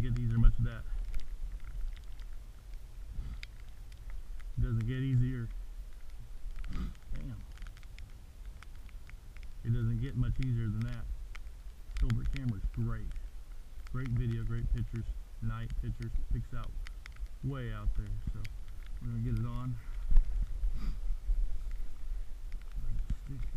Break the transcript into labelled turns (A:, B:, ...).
A: get easier much of that. It doesn't get easier. Damn. It doesn't get much easier than that. Silver camera's great. Great video, great pictures, night pictures, picks out way out there. So we're gonna get it on. Stick